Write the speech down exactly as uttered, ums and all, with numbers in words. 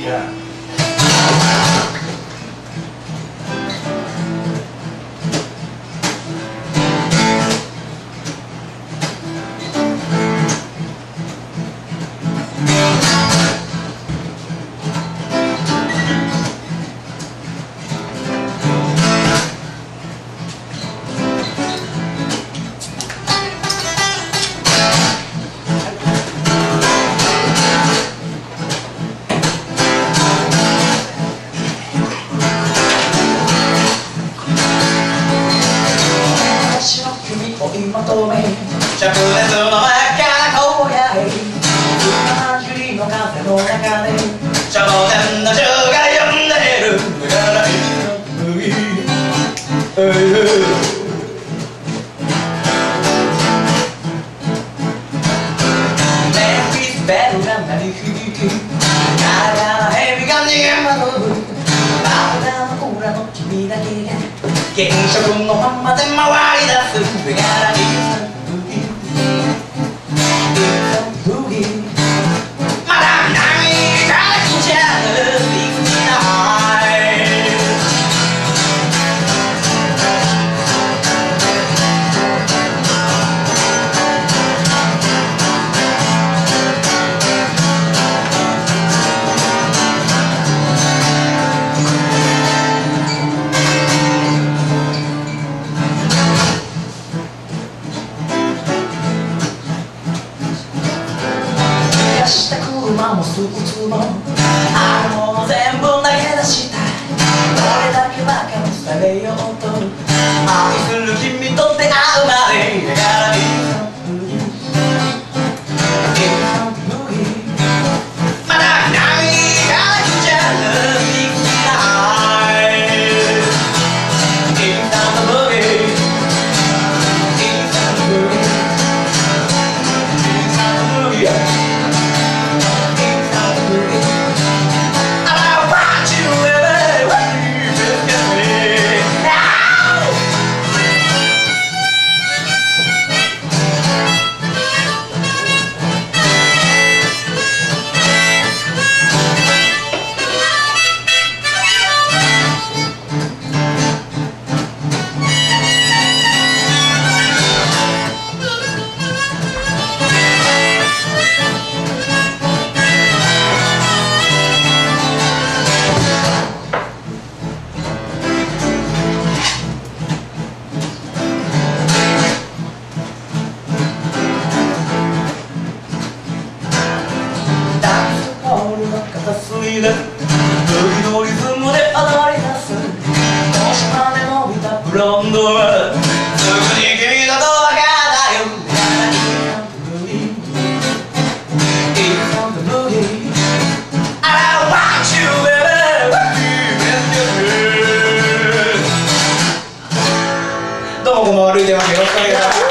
まとめ灼熱の中荒野へ今じりの風の中で少年の銃が呼んでいるからいの海メンフィスベルが鳴り響きガラガラヘビが逃げ惑うバカなオーラの君だけが現職のままで回り出す「からいつの時」「いつの時」「まだ南から来ちゃうビッグナイト」した車もスーツもあるもの全部投げ出したいどれだけバカにされようと愛する君と出会うまでだからいつの時いつの時まだ南から来ちゃうビッグナイトいつの時いつの時いつの時片隅で時のリズムで踊り出す腰まで伸びたブロンドはすぐに君のドアがだよどうもこんばんは、ルイでます。よろしくお願いします。